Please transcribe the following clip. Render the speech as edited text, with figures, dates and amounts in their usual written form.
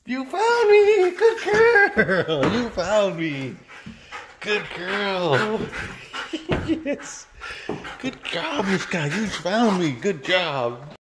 You found me! Good girl! You found me! Good girl! Yes! Good job, Miss Guy. You found me. Good job.